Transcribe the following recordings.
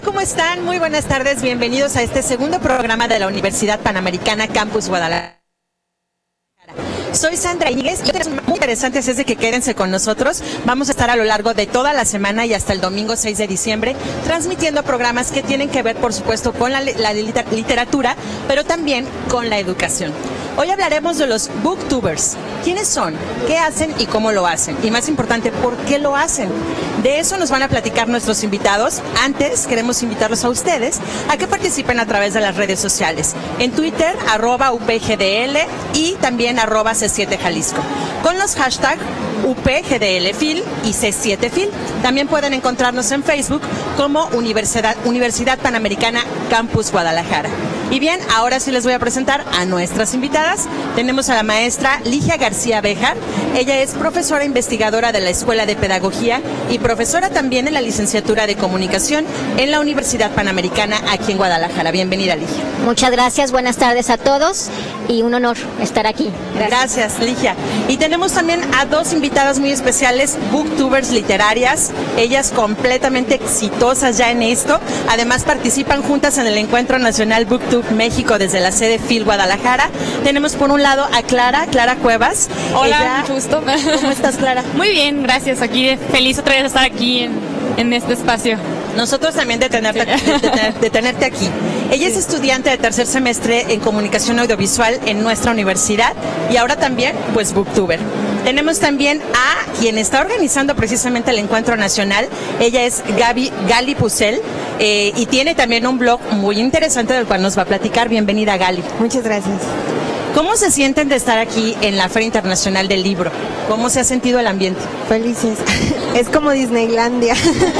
¿Cómo están? Muy buenas tardes, bienvenidos a este segundo programa de la Universidad Panamericana Campus Guadalajara. Soy Sandra Íñiguez y es muy interesante, así es de que quédense con nosotros. Vamos a estar a lo largo de toda la semana y hasta el domingo 6 de diciembre transmitiendo programas que tienen que ver, por supuesto, con la literatura, pero también con la educación. Hoy hablaremos de los booktubers. ¿Quiénes son? ¿Qué hacen y cómo lo hacen? Y más importante, ¿por qué lo hacen? De eso nos van a platicar nuestros invitados. Antes, queremos invitarlos a ustedes a que participen a través de las redes sociales. En Twitter, @UPGDL y también @C7Jalisco. Con los hashtags UPGDLFil y C7Fil. También pueden encontrarnos en Facebook como Universidad Panamericana Campus Guadalajara. Y bien, ahora sí les voy a presentar a nuestras invitadas. Tenemos a la maestra Ligia García Béjar. Ella es profesora investigadora de la Escuela de Pedagogía y profesora también en la licenciatura de Comunicación en la Universidad Panamericana aquí en Guadalajara. Bienvenida, Ligia. Muchas gracias, buenas tardes a todos y un honor estar aquí. Gracias, Ligia. Y tenemos también a dos invitadas muy especiales, booktubers literarias. Ellas completamente exitosas ya en esto. Además participan juntas en el Encuentro Nacional Booktube México desde la sede FIL Guadalajara. Tenemos por un lado a Clara Cuevas. Hola, mucho gusto. ¿Cómo estás, Clara? Muy bien, gracias. Aquí feliz otra vez de estar aquí en este espacio. Nosotros también de tenerte aquí. Ella es estudiante de tercer semestre en Comunicación Audiovisual en nuestra universidad y ahora también, pues, booktuber. Tenemos también a quien está organizando precisamente el Encuentro Nacional. Ella es Gali Pucel y tiene también un blog muy interesante del cual nos va a platicar. Bienvenida, Gali. Muchas gracias. ¿Cómo se sienten de estar aquí en la Feria Internacional del Libro? ¿Cómo se ha sentido el ambiente? Felices. Es como Disneylandia.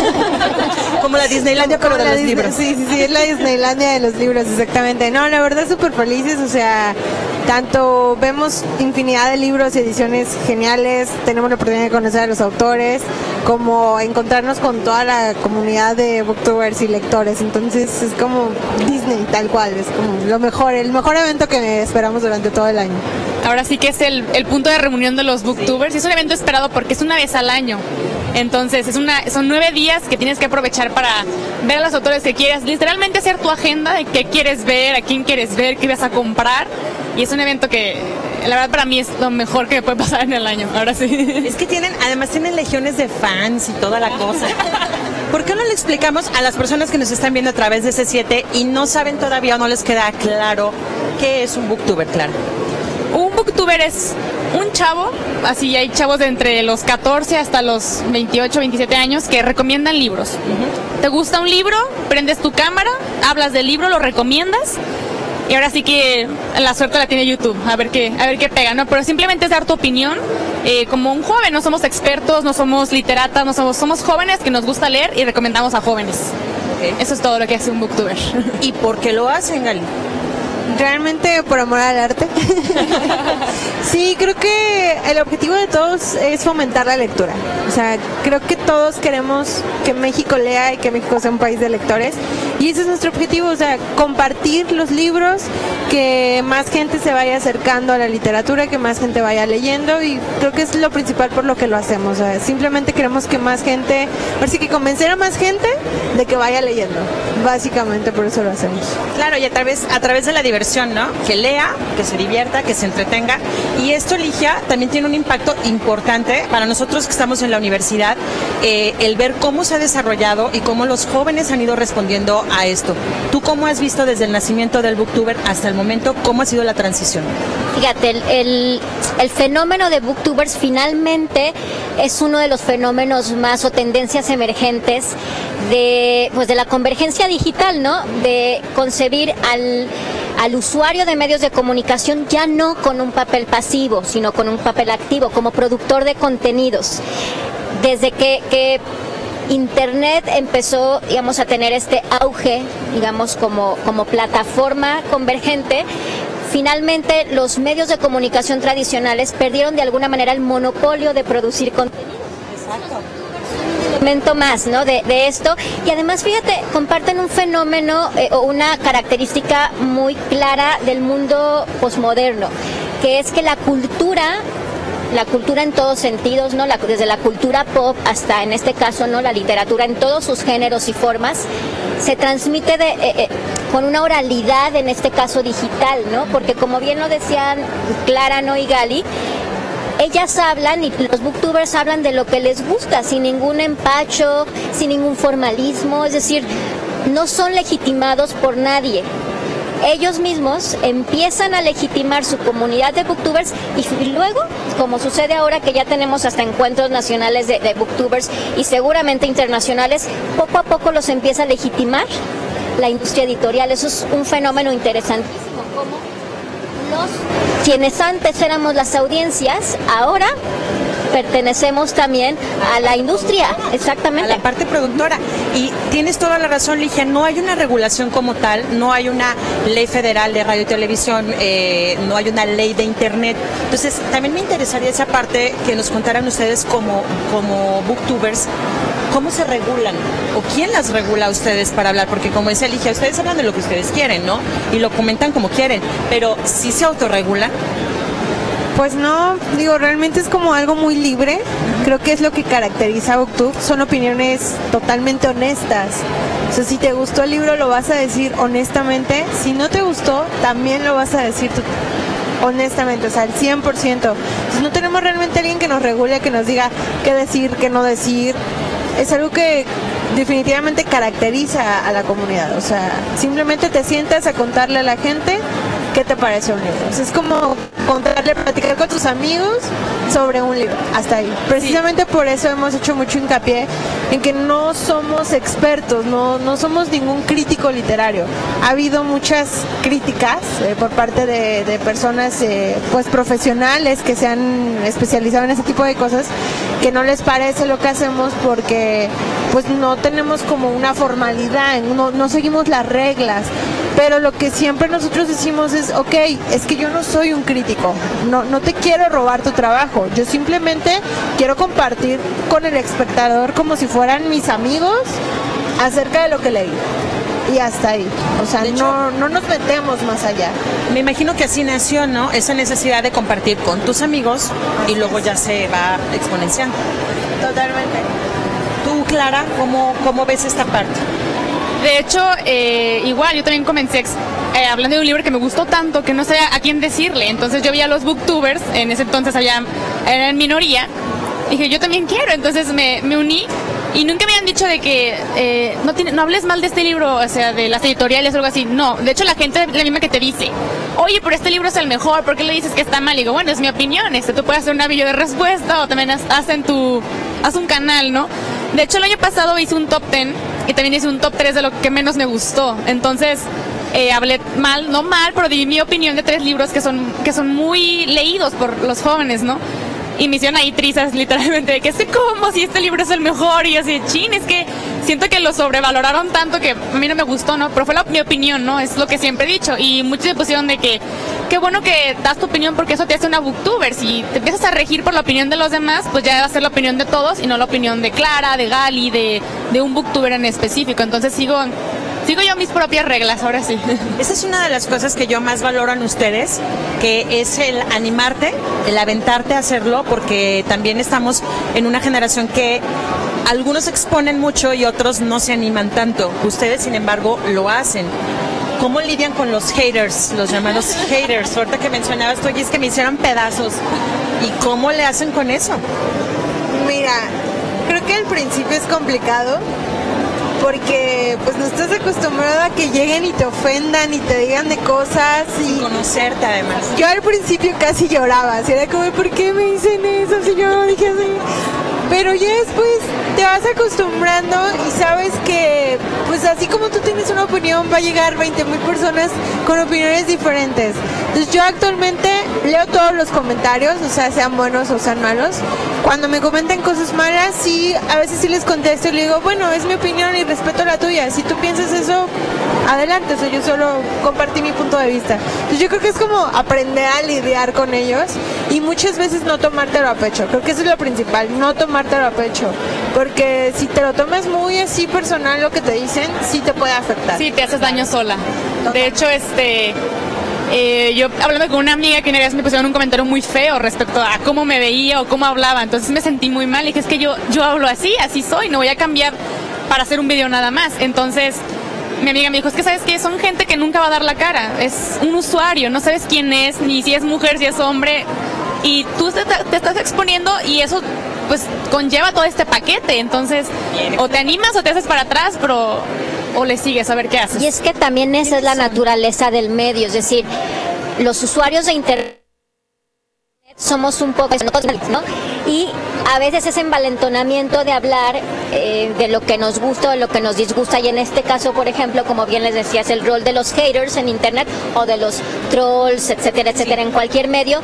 Como la Disneylandia, pero de los libros. Sí, es la Disneylandia de los libros, exactamente. No, la verdad súper felices, o sea, tanto vemos infinidad de libros y ediciones geniales, tenemos la oportunidad de conocer a los autores, como encontrarnos con toda la comunidad de booktubers y lectores, entonces es como Disney, tal cual, es como lo mejor, el mejor evento que esperamos durante todo el año. Ahora sí que es el punto de reunión de los booktubers, y es un evento esperado porque es una vez al año. Entonces son 9 días que tienes que aprovechar para ver a los autores que quieres, literalmente hacer tu agenda de qué quieres ver, a quién quieres ver, qué vas a comprar, y es un evento que la verdad para mí es lo mejor que me puede pasar en el año, ahora sí. Es que además tienen legiones de fans y toda la cosa. ¿Por qué no le explicamos a las personas que nos están viendo a través de C7 y no saben todavía o no les queda claro qué es un booktuber, claro? Un booktuber es un chavo, así hay chavos de entre los 14 hasta los 28, 27 años que recomiendan libros. ¿Te gusta un libro? Prendes tu cámara, hablas del libro, lo recomiendas y ahora sí que la suerte la tiene YouTube, a ver qué pega, ¿no? Pero simplemente es dar tu opinión como un joven, no somos expertos, no somos literatas, somos jóvenes que nos gusta leer y recomendamos a jóvenes. Okay. Eso es todo lo que hace un booktuber. ¿Y por qué lo hacen, Gali? Realmente por amor al arte. Sí, creo que el objetivo de todos es fomentar la lectura. O sea, creo que todos queremos que México lea y que México sea un país de lectores. Y ese es nuestro objetivo, o sea, compartir los libros, que más gente se vaya acercando a la literatura, que más gente vaya leyendo, y creo que es lo principal por lo que lo hacemos. O sea, simplemente queremos que más gente, así que convencer a más gente de que vaya leyendo. Básicamente por eso lo hacemos. Claro, y a través de la diversión, ¿no? Que lea, que se divierta, que se entretenga. Y esto, Ligia, también tiene un impacto importante para nosotros que estamos en la universidad, el ver cómo se ha desarrollado y cómo los jóvenes han ido respondiendo a esto. ¿Tú cómo has visto desde el nacimiento del booktuber hasta el momento, cómo ha sido la transición? Fíjate, el fenómeno de booktubers finalmente es uno de los fenómenos más o tendencias emergentes de la convergencia digital, ¿no? De concebir al usuario de medios de comunicación ya no con un papel pasivo, sino con un papel activo, como productor de contenidos. Desde que Internet empezó, digamos, a tener este auge, digamos, como plataforma convergente, finalmente los medios de comunicación tradicionales perdieron de alguna manera el monopolio de producir contenidos. Exacto. Un elemento más, ¿no? de esto, y además, fíjate, comparten un fenómeno o una característica muy clara del mundo posmoderno, que es que la cultura en todos sentidos, ¿no? Desde la cultura pop hasta, en este caso, ¿no? La literatura en todos sus géneros y formas, se transmite con una oralidad, en este caso digital, ¿no? Porque como bien lo decían Clara, ¿no? y Gali, ellas hablan y los booktubers hablan de lo que les gusta, sin ningún empacho, sin ningún formalismo, es decir, no son legitimados por nadie. Ellos mismos empiezan a legitimar su comunidad de booktubers y luego, como sucede ahora que ya tenemos hasta encuentros nacionales de booktubers y seguramente internacionales, poco a poco los empieza a legitimar la industria editorial. Eso es un fenómeno interesantísimo, como quienes antes éramos las audiencias, ahora pertenecemos también a la industria, exactamente. A la parte productora. Y tienes toda la razón, Ligia, no hay una regulación como tal, no hay una ley federal de radio y televisión, no hay una ley de internet. Entonces, también me interesaría esa parte que nos contaran ustedes como booktubers, ¿cómo se regulan? ¿O quién las regula a ustedes para hablar? Porque como decía Ligia, ustedes hablan de lo que ustedes quieren, ¿no? Y lo comentan como quieren, pero ¿sí se autorregula? Pues no, digo, realmente es como algo muy libre. Creo que es lo que caracteriza a Booktube. Son opiniones totalmente honestas. O sea, si te gustó el libro lo vas a decir honestamente. Si no te gustó, también lo vas a decir honestamente, o sea, al 100%. Entonces no tenemos realmente alguien que nos regule, que nos diga qué decir, qué no decir. Es algo que definitivamente caracteriza a la comunidad. O sea, simplemente te sientas a contarle a la gente qué te parece un libro. O sea, es como contarle, platicar con tus amigos sobre un libro, hasta ahí. Precisamente por eso hemos hecho mucho hincapié en que no somos expertos, no somos ningún crítico literario. Ha habido muchas críticas por parte de personas pues profesionales que se han especializado en ese tipo de cosas, que no les parece lo que hacemos porque pues no tenemos como una formalidad, no seguimos las reglas. Pero lo que siempre nosotros decimos es, ok, es que yo no soy un crítico, no te quiero robar tu trabajo, yo simplemente quiero compartir con el espectador como si fueran mis amigos acerca de lo que leí. Y hasta ahí, o sea, no nos metemos más allá. Me imagino que así nació, ¿no? Esa necesidad de compartir con tus amigos y luego ya se va exponenciando. Totalmente. Tú, Clara, ¿cómo ves esta parte? De hecho, igual, yo también comencé hablando de un libro que me gustó tanto que no sabía a quién decirle. Entonces yo vi a los booktubers, en ese entonces eran en minoría. Dije, yo también quiero, entonces me uní. Y nunca me han dicho de que no hables mal de este libro, o sea, de las editoriales o algo así. No, de hecho la gente es la misma que te dice, oye, pero este libro es el mejor, ¿por qué le dices que está mal? Y digo, bueno, es mi opinión, tú puedes hacer una video de respuesta o también haz un canal, ¿no? De hecho el año pasado hice un top 10 y también hice un top 3 de lo que menos me gustó. Entonces hablé no mal, pero di mi opinión de 3 libros que son muy leídos por los jóvenes, ¿no? Y me hicieron ahí trizas literalmente de que ¿cómo? Si este libro es el mejor. Y yo así, chin, es que siento que lo sobrevaloraron tanto que a mí no me gustó, ¿no? Pero fue mi opinión, ¿no? Es lo que siempre he dicho. Y muchos me pusieron de que qué bueno que das tu opinión porque eso te hace una booktuber. Si te empiezas a regir por la opinión de los demás, pues ya va a ser la opinión de todos y no la opinión de Clara, de Gali, de un booktuber en específico. Entonces sigo yo mis propias reglas, ahora sí. Esa es una de las cosas que yo más valoro en ustedes, que es el animarte, el aventarte a hacerlo, porque también estamos en una generación que algunos exponen mucho y otros no se animan tanto. Ustedes, sin embargo, lo hacen. ¿Cómo lidian con los haters, los llamados haters? Ahorita que mencionabas tú, y es que me hicieron pedazos. ¿Y cómo le hacen con eso? Mira, creo que al principio es complicado, porque pues no estás acostumbrado a que lleguen y te ofendan y te digan de cosas y conocerte además. Yo al principio casi lloraba, así era como, ¿por qué me dicen eso si yo no dije así? Pero ya después te vas acostumbrando y sabes que pues así como tú tienes una opinión va a llegar 20,000 personas con opiniones diferentes. Entonces yo actualmente leo todos los comentarios, o sea, sean buenos o sean malos. Cuando me comentan cosas malas, sí, a veces sí les contesto y le digo, bueno, es mi opinión y respeto la tuya. Si tú piensas eso, adelante, o sea, yo solo compartí mi punto de vista. Entonces yo creo que es como aprender a lidiar con ellos y muchas veces no tomártelo a pecho. Creo que eso es lo principal, no tomártelo a pecho. Porque si te lo tomas muy así personal lo que te dicen, sí te puede afectar. Sí, te haces daño sola. De hecho, yo hablando con una amiga que una vez me pusieron un comentario muy feo respecto a cómo me veía o cómo hablaba, entonces me sentí muy mal y dije, es que yo hablo así soy, no voy a cambiar para hacer un video nada más. Entonces mi amiga me dijo, es que sabes que son gente que nunca va a dar la cara, es un usuario, no sabes quién es, ni si es mujer, si es hombre, y tú te estás exponiendo y eso pues conlleva todo este paquete, entonces o te animas o te haces para atrás, pero o le sigues a ver qué haces. Y es que también esa es la naturaleza del medio, es decir, los usuarios de internet somos un poco, ¿no? Y a veces ese envalentonamiento de hablar de lo que nos gusta o de lo que nos disgusta, y en este caso, por ejemplo, como bien les decía, es el rol de los haters en internet o de los trolls, etcétera, etcétera, en cualquier medio,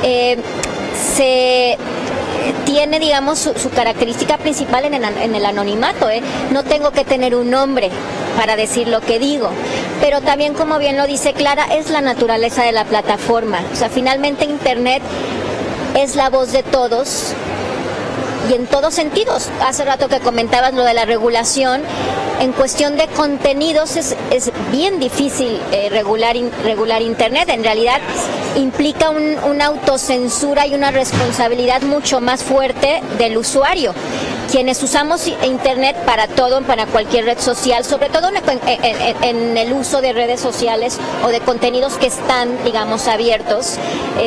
se tiene, digamos, su característica principal en el anonimato. No tengo que tener un nombre para decir lo que digo, pero también, como bien lo dice Clara, es la naturaleza de la plataforma. O sea, finalmente internet es la voz de todos y en todos sentidos. Hace rato que comentabas lo de la regulación, en cuestión de contenidos es bien difícil regular internet. En realidad implica una autocensura y una responsabilidad mucho más fuerte del usuario. Quienes usamos internet para todo, para cualquier red social, sobre todo en el uso de redes sociales o de contenidos que están, digamos, abiertos,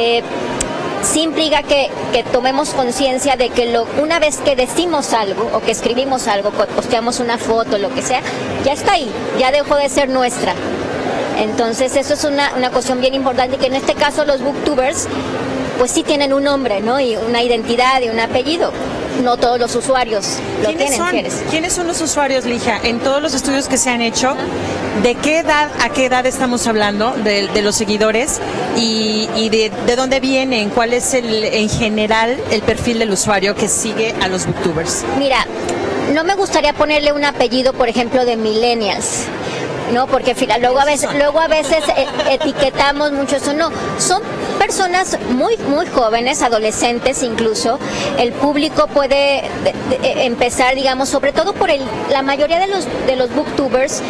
sí implica que tomemos conciencia de que una vez que decimos algo o que escribimos algo, posteamos una foto, lo que sea, ya está ahí, ya dejó de ser nuestra. Entonces eso es una cuestión bien importante, que en este caso los booktubers pues sí tienen un nombre, ¿no? Y una identidad y un apellido. No todos los usuarios lo tienen. ¿Quiénes son los usuarios, Ligia? En todos los estudios que se han hecho, ¿de qué edad a qué edad estamos hablando de los seguidores y de dónde vienen? ¿Cuál es en general el perfil del usuario que sigue a los booktubers? Mira, no me gustaría ponerle un apellido, por ejemplo, de millennials, ¿no? Porque luego a veces etiquetamos mucho eso. No, son personas muy jóvenes, adolescentes incluso. El público puede empezar, digamos, sobre todo por la mayoría de los booktubers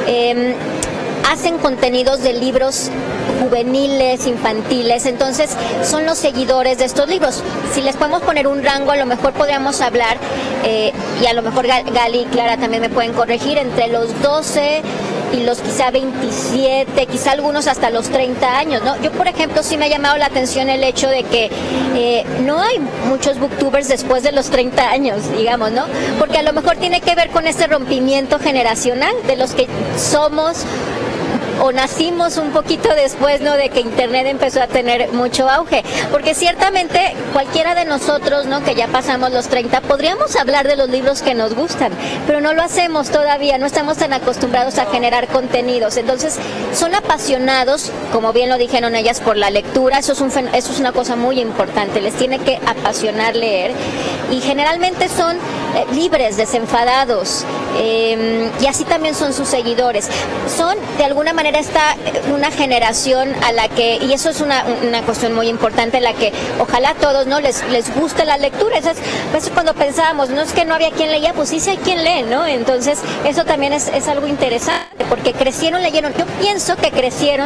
hacen contenidos de libros juveniles, infantiles, entonces son los seguidores de estos libros. Si les podemos poner un rango, a lo mejor podríamos hablar, y a lo mejor Gali y Clara también me pueden corregir, entre los 12 y los quizá 27, quizá algunos hasta los 30 años, ¿no? Yo, por ejemplo, sí me ha llamado la atención el hecho de que no hay muchos booktubers después de los 30 años, digamos, ¿no? Porque a lo mejor tiene que ver con ese rompimiento generacional de los que somos o nacimos un poquito después, ¿no?, de que internet empezó a tener mucho auge, porque ciertamente cualquiera de nosotros, ¿no?, que ya pasamos los 30, podríamos hablar de los libros que nos gustan, pero no lo hacemos todavía, no estamos tan acostumbrados a generar contenidos. Entonces son apasionados, como bien lo dijeron ellas, por la lectura. Eso es una cosa muy importante, les tiene que apasionar leer, y generalmente son libres, desenfadados, y así también son sus seguidores. Son, de alguna manera, una generación a la que, y eso es una cuestión muy importante, en la que ojalá a todos, ¿no?, les guste la lectura. Eso es cuando pensábamos, no es que no había quien leía, pues sí hay quien lee, ¿no? Entonces eso también es algo interesante, porque leyeron. Yo pienso que crecieron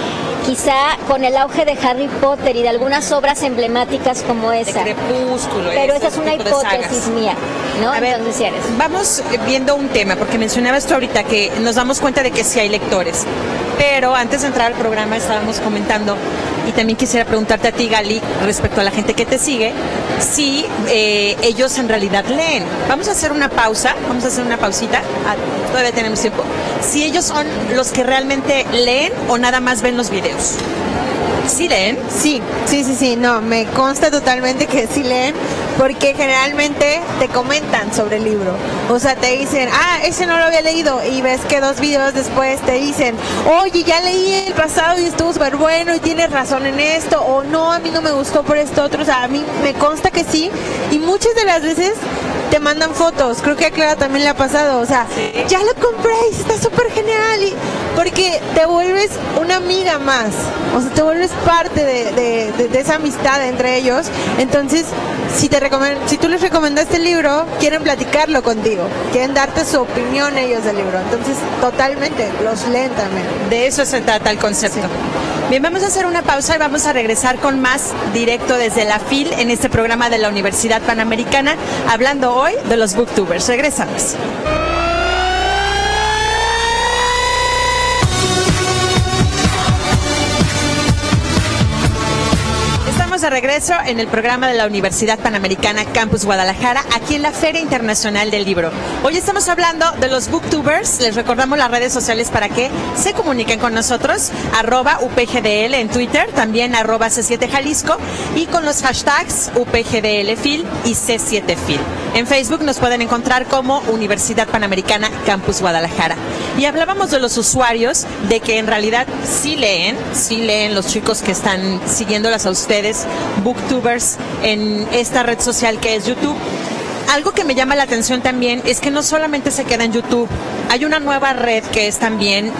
quizá con el auge de Harry Potter y de algunas obras emblemáticas como esa. De Crepúsculo. Pero esa es una hipótesis mía, ¿no? A ver, entonces, vamos viendo un tema, porque mencionabas tú ahorita que nos damos cuenta de que sí hay lectores. Pero antes de entrar al programa estábamos comentando, y también quisiera preguntarte a ti, Gali, respecto a la gente que te sigue, si ellos en realidad leen. Vamos a hacer una pausa, vamos a hacer una pausita, todavía tenemos tiempo. Si ellos son los que realmente leen o nada más ven los videos. ¿Sí leen? Sí, no, me consta totalmente que sí leen, porque generalmente te comentan sobre el libro. O sea, te dicen, ese no lo había leído, y ves que 2 videos después te dicen, oye, ya leí el pasado y estuvo súper bueno y tienes razón en esto, o no, a mí no me gustó por esto otro. O sea, a mí me consta que sí, y muchas de las veces te mandan fotos. Creo que a Clara también le ha pasado, o sea, ¿sí? Ya lo compré y está súper genial, porque te vuelves una amiga más, o sea, te vuelves parte de esa amistad entre ellos. Entonces, si tú les recomendaste el libro, quieren platicarlo contigo, quieren darte su opinión ellos del libro. Entonces, totalmente, los leen también. De eso se trata el concepto. Sí. Bien, vamos a hacer una pausa y vamos a regresar con más directo desde la FIL en este programa de la Universidad Panamericana, hablando hoy de los booktubers. Regresamos. estamos de regreso en el programa de la Universidad Panamericana Campus Guadalajara, aquí en la Feria Internacional del Libro. Hoy estamos hablando de los booktubers. Les recordamos las redes sociales para que se comuniquen con nosotros, @UPGDL en Twitter, también @C7 Jalisco, y con los hashtags UPGDLFil y C7Fil. En Facebook nos pueden encontrar como Universidad Panamericana Campus Guadalajara. Y hablábamos de los usuarios, de que en realidad sí leen los chicos que están siguiéndolas a ustedes, booktubers, en esta red social que es YouTube. Algo que me llama la atención también es que no solamente se queda en YouTube, hay una nueva red que es también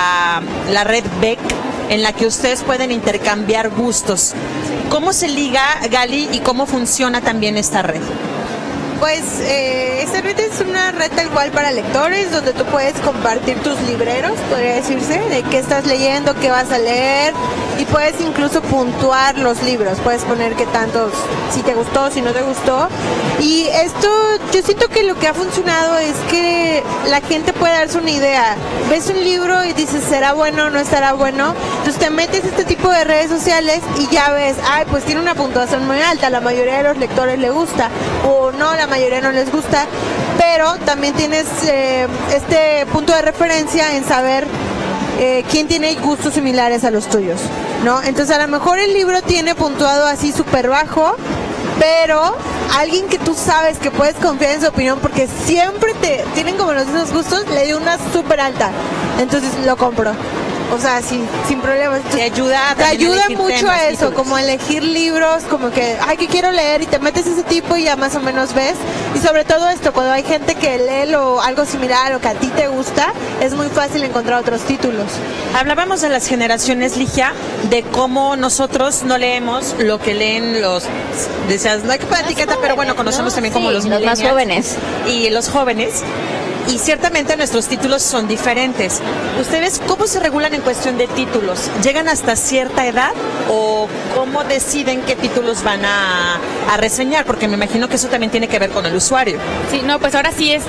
la red Beck, en la que ustedes pueden intercambiar gustos. ¿Cómo se liga, Gali, y cómo funciona también esta red? Pues esta red es una red tal cual para lectores, donde tú puedes compartir tus libreros, podría decirse, de qué estás leyendo, qué vas a leer, y puedes incluso puntuar los libros, puedes poner qué tantos, si te gustó, si no te gustó. Y esto, yo siento que lo que ha funcionado es que la gente puede darse una idea. Ves un libro y dices, ¿será bueno o no estará bueno? Entonces te metes a este tipo de redes sociales y ya ves, ay, pues tiene una puntuación muy alta, la mayoría de los lectores le gusta, o no, la mayoría no les gusta, pero también tienes este punto de referencia en saber quién tiene gustos similares a los tuyos, ¿no? Entonces a lo mejor el libro tiene puntuado así súper bajo, pero alguien que tú sabes que puedes confiar en su opinión porque siempre tienen como los mismos gustos, le dio una súper alta, entonces lo compro. O sea, sin problemas. Te ayuda mucho temas, a eso, títulos. como a elegir libros, como que, ay, que quiero leer, y te metes ese tipo y ya más o menos ves. Y sobre todo esto, cuando hay gente que lee algo similar o que a ti te gusta, es muy fácil encontrar otros títulos. Hablábamos de las generaciones, Ligia, de cómo nosotros no leemos lo que leen los, decías, no hay que poner etiqueta, pero bueno, conocemos también como los más millennials jóvenes. y los jóvenes. Y ciertamente nuestros títulos son diferentes. ¿Ustedes cómo se regulan en cuestión de títulos? ¿Llegan hasta cierta edad o cómo deciden qué títulos van a reseñar? Porque me imagino que eso también tiene que ver con el usuario. Sí, no, pues ahora sí,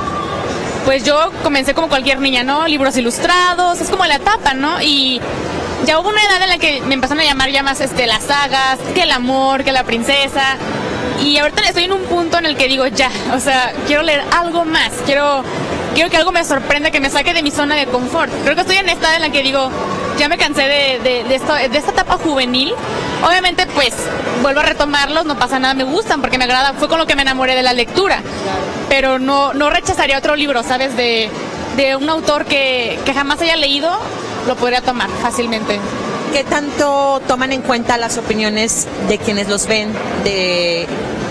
pues yo comencé como cualquier niña, ¿no? Libros ilustrados, es como la etapa, ¿no? Y ya hubo una edad en la que me empezaron a llamar ya más las sagas, que el amor, que la princesa. Y ahorita estoy en un punto en el que digo, ya, o sea, quiero leer algo más, quiero que algo me sorprenda, que me saque de mi zona de confort. Creo que estoy en esta edad en la que digo, ya me cansé de esta etapa juvenil. Obviamente, pues, vuelvo a retomarlos, no pasa nada, me gustan porque me agrada, fue con lo que me enamoré de la lectura. Pero no rechazaría otro libro, ¿sabes? De un autor que jamás haya leído, lo podría tomar fácilmente. ¿Qué tanto toman en cuenta las opiniones de quienes los ven, de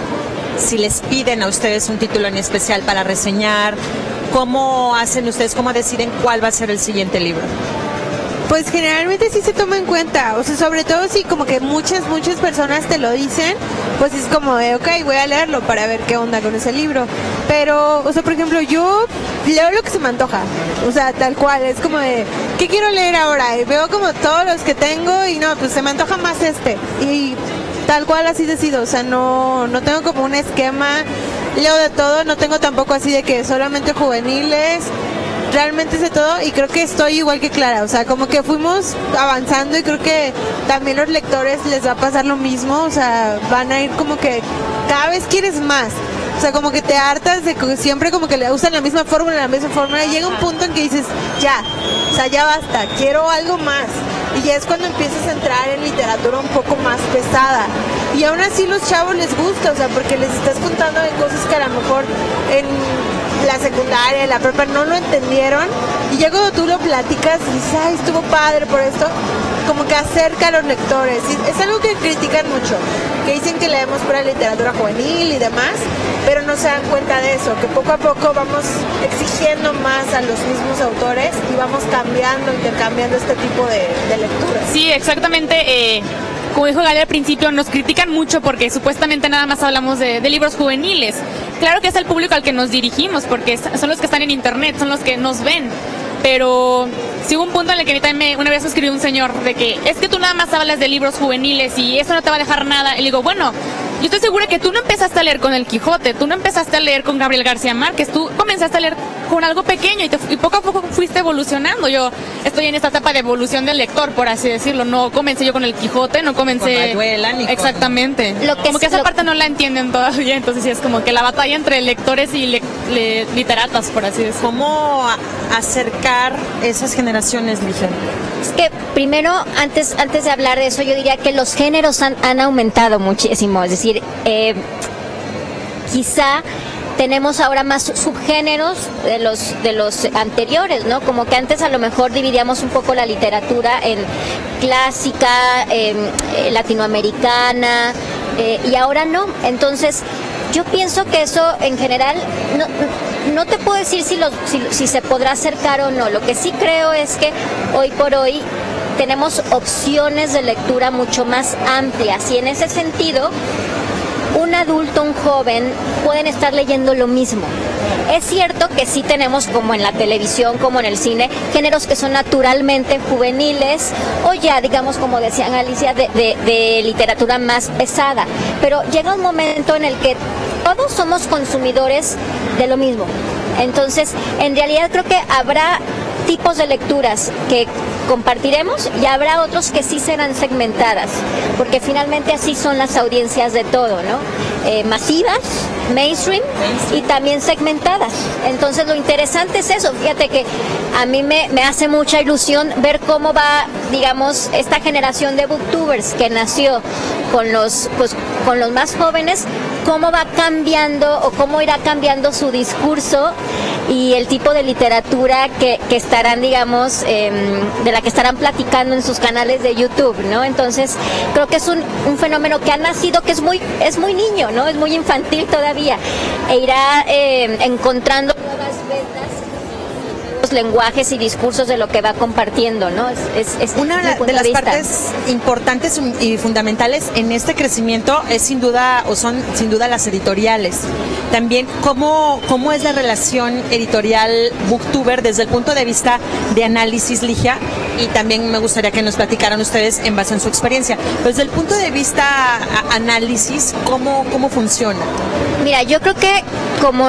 si les piden a ustedes un título en especial para reseñar? ¿Cómo hacen ustedes, cómo deciden cuál va a ser el siguiente libro? Pues generalmente sí se toma en cuenta, o sea, sobre todo si como que muchas personas te lo dicen, pues es como de, ok, voy a leerlo para ver qué onda con ese libro. Pero, o sea, por ejemplo, yo leo lo que se me antoja, o sea, tal cual, es como de, ¿qué quiero leer ahora? Y veo como todos los que tengo y no, pues se me antoja más y tal cual así decido, o sea, no tengo como un esquema, leo de todo, no tengo tampoco así de que solamente juveniles. Realmente sé todo y creo que estoy igual que Clara, o sea, como que fuimos avanzando y creo que también los lectores les va a pasar lo mismo, o sea, van a ir como que cada vez quieres más, o sea, como que te hartas de que siempre como que le usan la misma fórmula y llega un punto en que dices, ya, o sea, ya basta, quiero algo más. Y ya es cuando empiezas a entrar en literatura un poco más pesada. Y aún así los chavos les gusta, o sea, porque les estás contando de cosas que a lo mejor en la secundaria, en la prepa no lo entendieron. Y ya cuando tú lo platicas y dices, ay, estuvo padre por esto, como que acerca a los lectores. Y es algo que critican mucho, que dicen que leemos pura literatura juvenil y demás, pero no se dan cuenta de eso, que poco a poco vamos exigiendo más a los mismos autores y vamos intercambiando este tipo de lecturas. Sí, exactamente. Como dijo Gali al principio, nos critican mucho porque supuestamente nada más hablamos de libros juveniles. Claro que es el público al que nos dirigimos, porque son los que están en internet, son los que nos ven. Pero sí hubo un punto en el que una vez me escribió un señor de que es que tú nada más hablas de libros juveniles y eso no te va a dejar nada. Y le digo, bueno, yo estoy segura que tú no empezaste a leer con El Quijote, tú no empezaste a leer con Gabriel García Márquez, tú comenzaste a leer con algo pequeño y poco a poco fuiste evolucionando. Yo estoy en esta etapa de evolución del lector, por así decirlo. No comencé yo con el Quijote, no comencé... Con Rayuela, ni exactamente. Como que esa parte no la entienden todavía, entonces sí es como que la batalla entre lectores y literatas, por así decirlo. ¿Cómo acercar esas generaciones, Ligia? Es que primero, antes de hablar de eso, yo diría que los géneros han aumentado muchísimo. Es decir, quizá tenemos ahora más subgéneros de los anteriores, ¿no? Como que antes a lo mejor dividíamos un poco la literatura en clásica, latinoamericana, y ahora no. Entonces, yo pienso que eso en general no te puedo decir si se podrá acercar o no. Lo que sí creo es que hoy por hoy tenemos opciones de lectura mucho más amplias y en ese sentido un adulto, un joven pueden estar leyendo lo mismo. Es cierto que sí tenemos, como en la televisión, como en el cine, géneros que son naturalmente juveniles o ya, digamos, como decían Alicia, de literatura más pesada. Pero llega un momento en el que todos somos consumidores de lo mismo. Entonces, en realidad creo que habrá tipos de lecturas que compartiremos y habrá otros que sí serán segmentadas, porque finalmente así son las audiencias de todo, ¿no? Masivas, mainstream y también segmentadas. Entonces lo interesante es eso. Fíjate que a mí me hace mucha ilusión ver cómo va, digamos, esta generación de booktubers que nació con los más jóvenes, cómo va cambiando o cómo irá cambiando su discurso y el tipo de literatura que estarán, digamos, de la que estarán platicando en sus canales de YouTube, ¿no? Entonces, creo que es un fenómeno que ha nacido, que es muy niño, ¿no? Es muy infantil todavía, e irá encontrando nuevas vetas, nuevos lenguajes y discursos de lo que va compartiendo, ¿no? Es una de las partes importantes y fundamentales en este crecimiento es sin duda, o son sin duda, las editoriales. También cómo es la relación editorial booktuber desde el punto de vista de análisis, Ligia, y también me gustaría que nos platicaran ustedes en base en su experiencia. Desde el punto de vista análisis, ¿cómo funciona? Mira, yo creo que como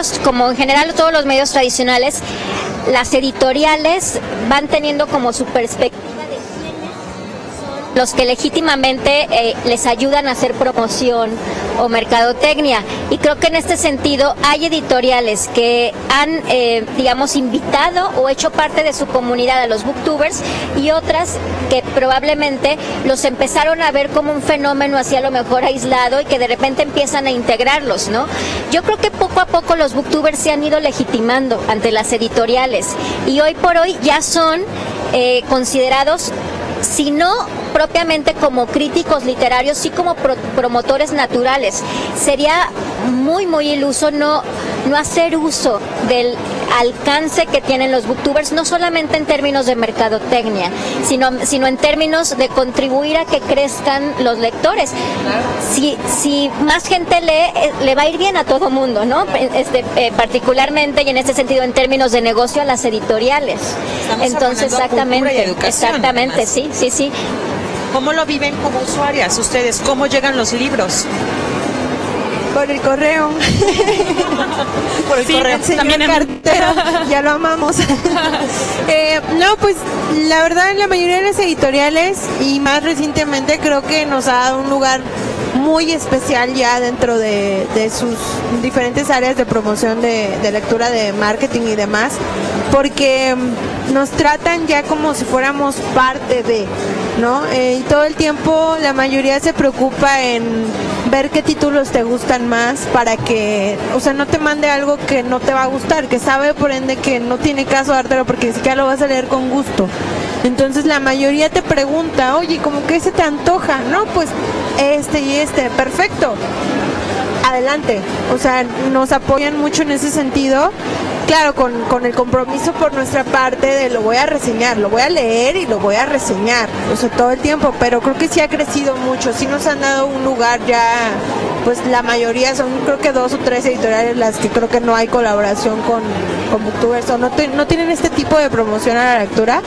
en general todos los medios tradicionales, las editoriales van teniendo como su perspectiva de quiénes son los que legítimamente les ayudan a hacer promoción o mercadotecnia. Y creo que en este sentido hay editoriales que han, digamos, invitado o hecho parte de su comunidad a los booktubers y otras que probablemente los empezaron a ver como un fenómeno así a lo mejor aislado y que de repente empiezan a integrarlos, ¿no? Yo creo que poco a poco los booktubers se han ido legitimando ante las editoriales y hoy por hoy ya son considerados, si no propiamente como críticos literarios, sí como promotores naturales. Sería muy iluso no hacer uso del alcance que tienen los booktubers, no solamente en términos de mercadotecnia, sino en términos de contribuir a que crezcan los lectores. Si más gente lee, le va a ir bien a todo mundo, ¿no? Particularmente y en este sentido en términos de negocio a las editoriales. Entonces, exactamente, sí. ¿Cómo lo viven como usuarias ustedes? ¿Cómo llegan los libros? Por el correo. Por el correo. El señor cartero, ya lo amamos. No, pues la verdad, la mayoría de las editoriales y más recientemente creo que nos ha dado un lugar muy especial ya dentro de sus diferentes áreas de promoción de lectura, de marketing y demás, porque nos tratan ya como si fuéramos parte de, ¿no? Y todo el tiempo la mayoría se preocupa en ver qué títulos te gustan más para que, o sea, no te mande algo que no te va a gustar, que sabe por ende que no tiene caso dártelo porque ni siquiera lo vas a leer con gusto. Entonces la mayoría te pregunta, oye, ¿cómo que se te antoja? No, pues este y este, perfecto, adelante. O sea, nos apoyan mucho en ese sentido. Claro, con el compromiso por nuestra parte de lo voy a reseñar, lo voy a leer y lo voy a reseñar, o sea, todo el tiempo, pero creo que sí ha crecido mucho, sí nos han dado un lugar ya, pues la mayoría son creo que 2 o 3 editoriales las que creo que no hay colaboración con booktubers o no tienen este tipo de promoción a la lectura,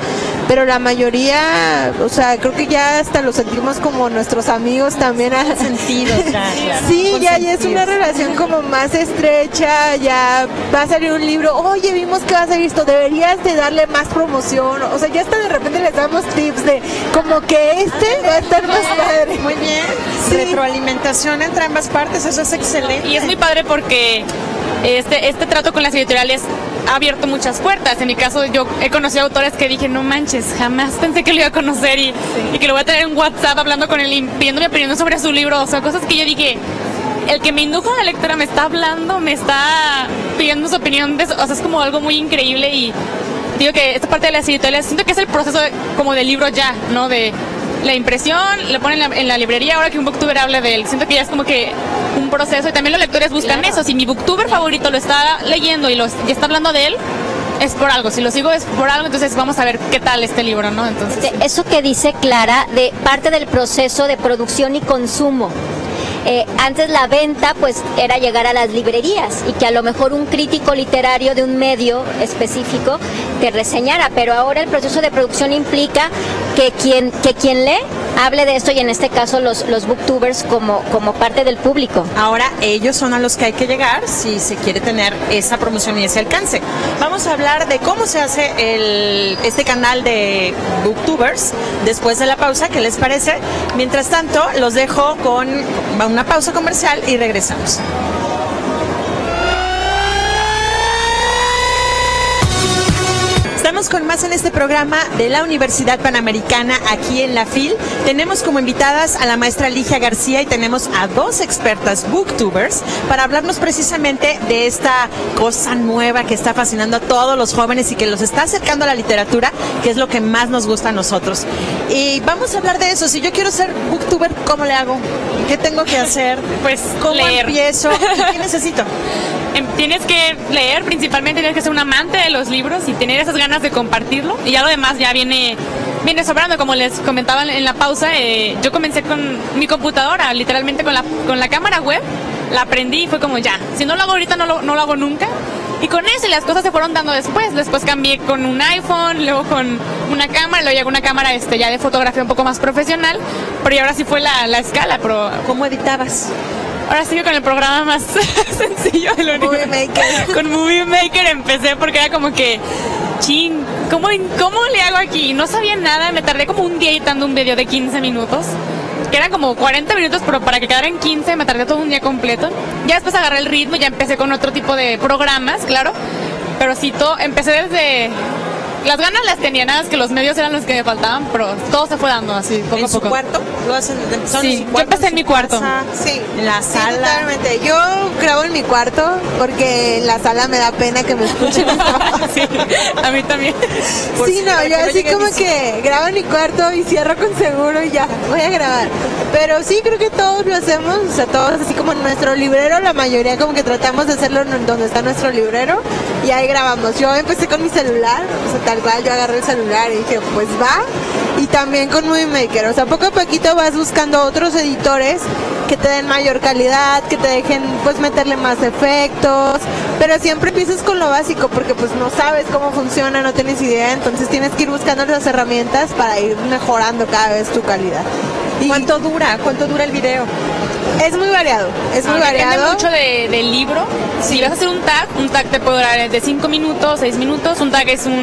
pero la mayoría, o sea, creo que ya hasta lo sentimos como nuestros amigos también. Sentido, sí, ya es una relación como más estrecha, ya va a salir un libro, oye, vimos que va a salir esto, deberías de darle más promoción, o sea, ya hasta de repente les damos tips de como que va a estar más padre. Muy bien, sí. Retroalimentación entre ambas partes, eso es excelente. Y es muy padre porque este trato con las editoriales ha abierto muchas puertas. En mi caso, yo he conocido autores que dije, no manches, jamás pensé que lo iba a conocer y que lo voy a tener en WhatsApp hablando con él y pidiendo mi opinión sobre su libro. O sea, cosas que yo dije, el que me indujo a la lectura me está hablando, me está pidiendo su opinión. O sea, es como algo muy increíble y digo que esta parte de las editoriales, siento que es el proceso como del libro ya, ¿no? De la impresión, lo ponen en la librería, ahora que un booktuber hable de él. Siento que ya es como que un proceso y también los lectores buscan eso. Si mi booktuber favorito lo está leyendo y está hablando de él, es por algo. Si lo sigo es por algo, entonces vamos a ver qué tal este libro, ¿no? Entonces, eso que dice Clara, de parte del proceso de producción y consumo. Antes la venta pues era llegar a las librerías y que a lo mejor un crítico literario de un medio específico te reseñara, pero ahora el proceso de producción implica que quien lee hable de esto y en este caso los booktubers como parte del público. Ahora ellos son a los que hay que llegar si se quiere tener esa promoción y ese alcance. Vamos a hablar de cómo se hace este canal de booktubers después de la pausa, ¿qué les parece? Mientras tanto, los dejo con una pausa comercial y regresamos. Estamos con más en este programa de la Universidad Panamericana aquí en la FIL. Tenemos como invitadas a la maestra Ligia García y tenemos a dos expertas booktubers para hablarnos precisamente de esta cosa nueva que está fascinando a todos los jóvenes y que los está acercando a la literatura, que es lo que más nos gusta a nosotros. Y vamos a hablar de eso. Si yo quiero ser booktuber, ¿cómo le hago? ¿Qué tengo que hacer? Pues ¿cómo leer. empiezo? ¿Qué necesito? Tienes que leer, principalmente tienes que ser un amante de los libros y tener esas ganas de compartirlo, y ya lo demás ya viene sobrando. Como les comentaba en la pausa, yo comencé con mi computadora, literalmente con la cámara web, la aprendí y fue como ya, si no lo hago ahorita no lo hago nunca. Y con eso las cosas se fueron dando después cambié con un iPhone, luego con una cámara, luego llegó una cámara ya de fotografía un poco más profesional, pero ahora sí fue la escala. Pero ¿cómo editabas? Ahora sigo con el programa más sencillo del universo. Movie Maker. Con Movie Maker empecé porque era como que, ¿cómo le hago aquí? No sabía nada, me tardé como un día editando un video de 15 minutos, que eran como 40 minutos, pero para que quedara en 15 me tardé todo un día completo. Ya después agarré el ritmo, ya empecé con otro tipo de programas, claro, pero sí, empecé desde... Las ganas las tenía, nada más que los medios eran los que me faltaban, pero todo se fue dando así, poco a poco. ¿En su cuarto? ¿Lo hacen? Sí, yo empecé en mi cuarto. Sí, en la sala. Totalmente. Yo grabo en mi cuarto porque en la sala me da pena que me escuchen. Sí, a mí también. Sí, no, yo así como que grabo en mi cuarto y cierro con seguro y ya, voy a grabar. Pero sí, creo que todos lo hacemos, o sea, todos así como en nuestro librero, la mayoría como que tratamos de hacerlo donde está nuestro librero y ahí grabamos. Yo empecé con mi celular, o sea, tal cual, yo agarré el celular y dije, pues va. Y también con Movie Maker, o sea, poco a poquito vas buscando otros editores que te den mayor calidad, que te dejen pues meterle más efectos, pero siempre empiezas con lo básico porque pues no sabes cómo funciona, no tienes idea, entonces tienes que ir buscando las herramientas para ir mejorando cada vez tu calidad. ¿Y cuánto dura el video? Es muy variado, Depende mucho del libro. Si vas a hacer un tag te puede durar de 5 minutos, 6 minutos. Un tag es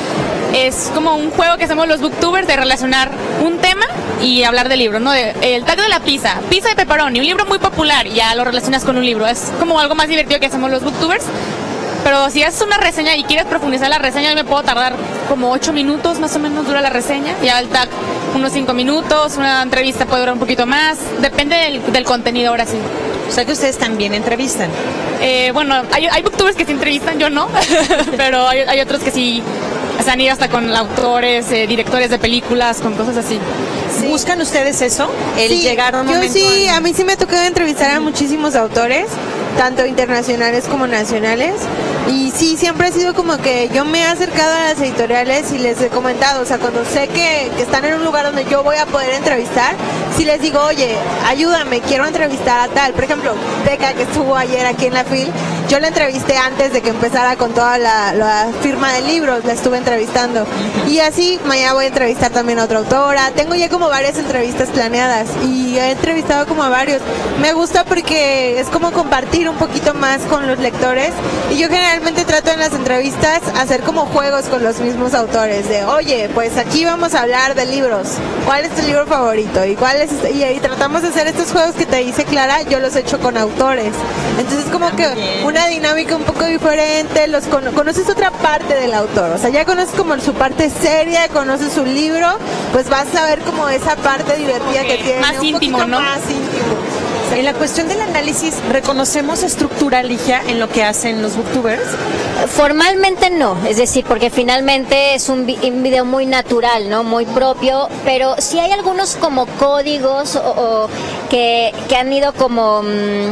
como un juego que hacemos los booktubers de relacionar un tema y hablar del libro, ¿no? El tag de la pizza de pepperoni, un libro muy popular, ya lo relacionas con un libro. Es como algo más divertido que hacemos los booktubers. Pero si haces una reseña y quieres profundizar la reseña, yo me puedo tardar como 8 minutos más o menos dura la reseña. Ya el tag unos 5 minutos, una entrevista puede durar un poquito más, depende del contenido ahora sí. O sea que ustedes también entrevistan. Bueno, hay booktubers que sí entrevistan, yo no, pero hay otros que sí se han ido hasta con autores, directores de películas, con cosas así. Sí. ¿Buscan ustedes eso? Sí, llegar a un momento a mí sí me ha tocado entrevistar a muchísimos autores, tanto internacionales como nacionales. Y sí, siempre ha sido como que yo me he acercado a las editoriales y les he comentado, o sea, cuando sé que están en un lugar donde yo voy a poder entrevistar, sí les digo, oye, ayúdame, quiero entrevistar a tal. Por ejemplo, Beca, que estuvo ayer aquí en la FIL, yo la entrevisté antes de que empezara con toda la firma de libros, la estuve entrevistando. Y así, mañana voy a entrevistar también a otra autora. Tengo ya como varias entrevistas planeadas y he entrevistado como a varios. Me gusta porque es como compartir un poquito más con los lectores. Y yo generalmente trato en las entrevistas hacer como juegos con los mismos autores. De, oye, pues aquí vamos a hablar de libros. ¿Cuál es tu libro favorito? Y y tratamos de hacer estos juegos que te dice Clara, yo los he hecho con autores. Entonces como que una dinámica un poco diferente, conoces otra parte del autor, o sea, ya conoces como su parte seria, conoces su libro, pues vas a ver como esa parte divertida que tiene. Más íntimo, ¿no? Más íntimo. En la cuestión del análisis, ¿reconocemos estructura, Ligia, en lo que hacen los booktubers? Formalmente no, es decir, porque finalmente es un video muy natural, ¿no? Muy propio, pero sí hay algunos como códigos que han ido como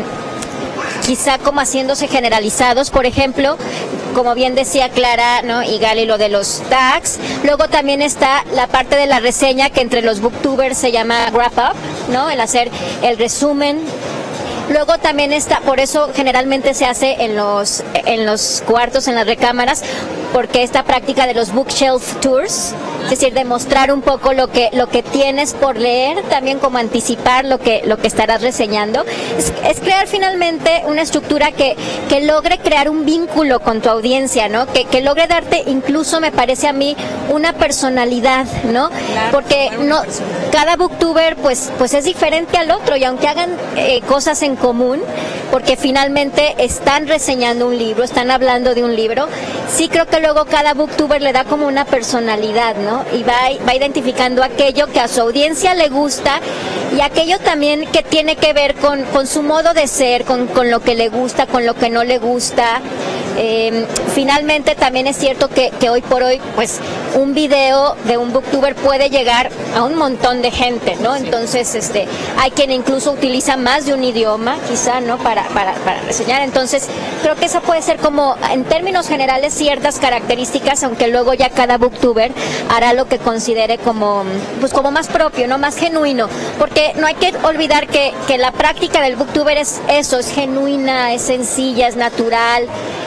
quizá como haciéndose generalizados. Por ejemplo, como bien decía Clara, ¿no? Y Gali, lo de los tags. Luego también está la parte de la reseña que entre los booktubers se llama wrap up, ¿no? El hacer el resumen. Luego también está, por eso generalmente se hace en los cuartos, en las recámaras, porque esta práctica de los bookshelf tours, es decir, de mostrar un poco lo que tienes por leer, también como anticipar lo que estarás reseñando, es crear finalmente una estructura que logre crear un vínculo con tu audiencia, ¿no? Que logre darte, incluso me parece a mí, una personalidad, ¿no? Claro, porque no cada booktuber pues es diferente al otro, y aunque hagan cosas en común, porque finalmente están reseñando un libro, están hablando de un libro, sí creo que luego cada booktuber le da como una personalidad, ¿no? Y va identificando aquello que a su audiencia le gusta y aquello también que tiene que ver con su modo de ser, con lo que le gusta, con lo que no le gusta. Finalmente también es cierto que hoy por hoy pues un video de un booktuber puede llegar a un montón de gente, ¿no? Entonces hay quien incluso utiliza más de un idioma quizá, ¿no? Para reseñar. Entonces creo que esa puede ser como en términos generales ciertas características, aunque luego ya cada booktuber hará lo que considere como más propio, ¿no? Más genuino, porque no hay que olvidar que la práctica del booktuber es eso, es genuina, es sencilla, es natural,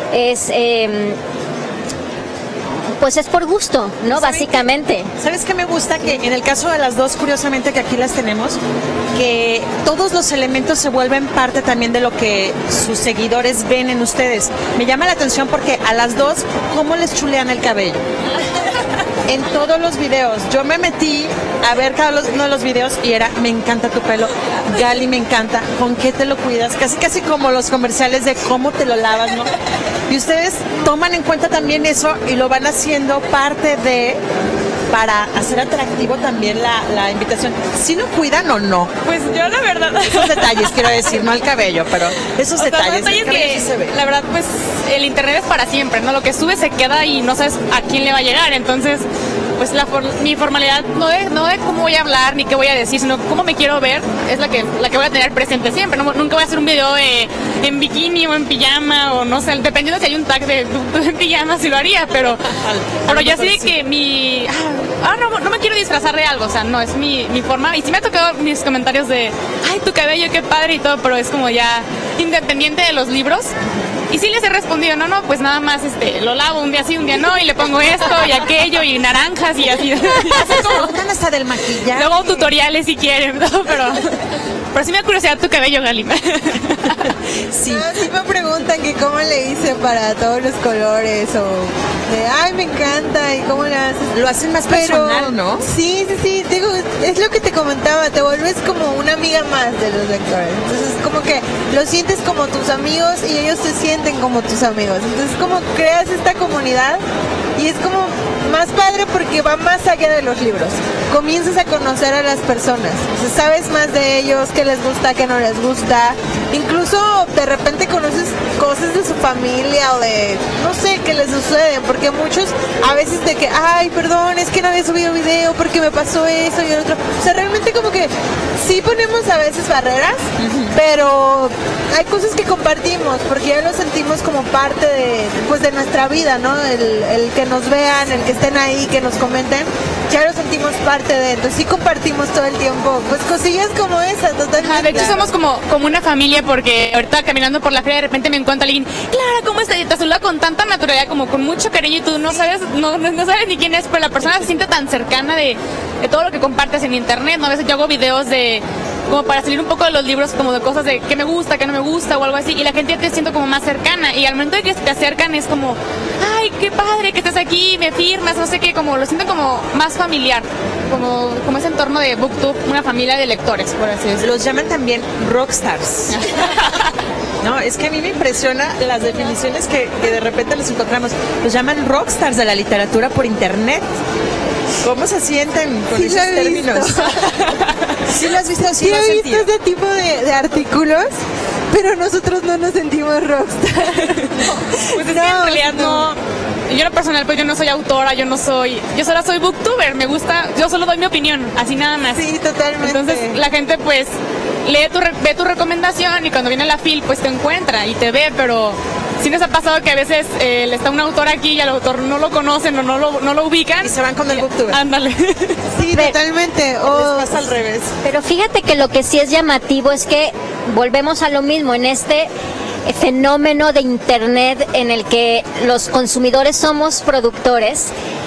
pues es por gusto, ¿no? Básicamente. ¿Sabes qué me gusta? Que en el caso de las dos, curiosamente, que aquí las tenemos, que todos los elementos se vuelven parte también de lo que sus seguidores ven en ustedes. Me llama la atención porque a las dos, ¿cómo les chulean el cabello? En todos los videos. Yo me metí a ver cada uno de los videos y era, me encanta tu pelo, Gali, me encanta, ¿con qué te lo cuidas? Casi como los comerciales de cómo te lo lavas, ¿no? Y ustedes toman en cuenta también eso y lo van haciendo parte de, para hacer atractivo también la invitación. ¿Sí lo cuidan o no? Pues yo la verdad... Esos detalles, quiero decir, no el cabello, pero esos detalles que sí se ven. La verdad, pues el internet es para siempre, ¿no? Lo que sube se queda y no sabes a quién le va a llegar, entonces... Pues mi formalidad no de cómo voy a hablar ni qué voy a decir, sino cómo me quiero ver, es la que voy a tener presente siempre. No, nunca voy a hacer un video en bikini o en pijama, o no sé, dependiendo si hay un tag de en pijama, si lo haría, pero ya sí de que no me quiero disfrazar de algo, o sea, no, es mi forma. Y sí me ha tocado mis comentarios de, ay, tu cabello, qué padre y todo, pero es como ya independiente de los libros. Y sí les he respondido, no, pues nada más lo lavo un día sí, un día no, y le pongo esto y aquello y naranjas y así. ¿Dónde hasta del maquillaje? Luego tutoriales si quieren, ¿no? Pero sí me da curiosidad tu cabello, Gali. Sí. Sí me preguntan que cómo le hice para todos los colores o de, ay, me encanta y cómo le haces. Lo hacen más personal, ¿no? Sí, digo, es lo que te comentaba, te vuelves como una amiga más de los lectores. Entonces como que los sientes como tus amigos y ellos se sienten como tus amigos. Entonces como creas esta comunidad y es como más padre porque va más allá de los libros. Comienzas a conocer a las personas, o sea, sabes más de ellos, qué les gusta, qué no les gusta. Incluso de repente conoces cosas de su familia o de, no sé, qué les suceden, porque muchos a veces de que, ay, perdón, es que no había subido video porque me pasó eso y el otro. O sea, realmente como que sí ponemos a veces barreras, pero hay cosas que compartimos porque ya lo sentimos como parte de nuestra vida, ¿no? El que nos vean, el que estén ahí, que nos comenten. ya lo sentimos parte de él. Entonces sí compartimos todo el tiempo, pues cosillas como esa, totalmente. De hecho somos como una familia, porque ahorita caminando por la feria de repente me encuentro a alguien, Clara, ¿cómo estás? Y te saluda con tanta naturalidad, como con mucho cariño, y tú no sabes ni quién es, pero la persona se siente tan cercana de todo lo que compartes en internet, ¿no? A veces yo hago videos como para salir un poco de los libros, como de cosas de qué me gusta, qué no me gusta o algo así, y la gente ya te siento como más cercana, y al momento de que te acercan es como, ay, qué padre que estás aquí, me firmas, no sé qué, como lo siento como más familiar, como ese entorno de BookTube, una familia de lectores, por así decirlo. Los llaman también rockstars. No, es que a mí me impresiona las definiciones que de repente les encontramos. Los llaman rockstars de la literatura por internet. ¿Cómo se sienten con Sí, esos lo he términos? visto. ¿Sí lo has visto? Sí, lo has he visto sentido? ese tipo de artículos, pero nosotros no nos sentimos rockstar. Pues es que en realidad no. Yo en lo personal, pues yo no soy autora, yo solo soy booktuber, me gusta, yo solo doy mi opinión, así nada más. Sí, totalmente. Entonces la gente pues ve tu recomendación, y cuando viene la FIL pues te encuentra y te ve, pero sí nos ha pasado que a veces le está un autor aquí y al autor no lo conocen o no lo ubican. Y se van con el booktuber. Ándale. Sí, totalmente. Les pasa al revés. Pero fíjate que lo que sí es llamativo es que volvemos a lo mismo en este fenómeno de internet en el que los consumidores somos productores.